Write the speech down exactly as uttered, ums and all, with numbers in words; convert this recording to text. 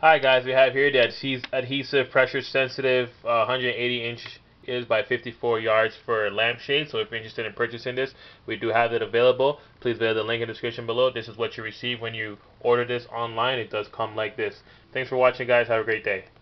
Hi guys, we have here the adhes- adhesive pressure sensitive uh, one hundred eighty inch is by fifty-four yards for lampshade. So if you're interested in purchasing this, we do have it available. Please visit the link in the description below. This is what you receive when you order this online. It does come like this. Thanks for watching guys. Have a great day.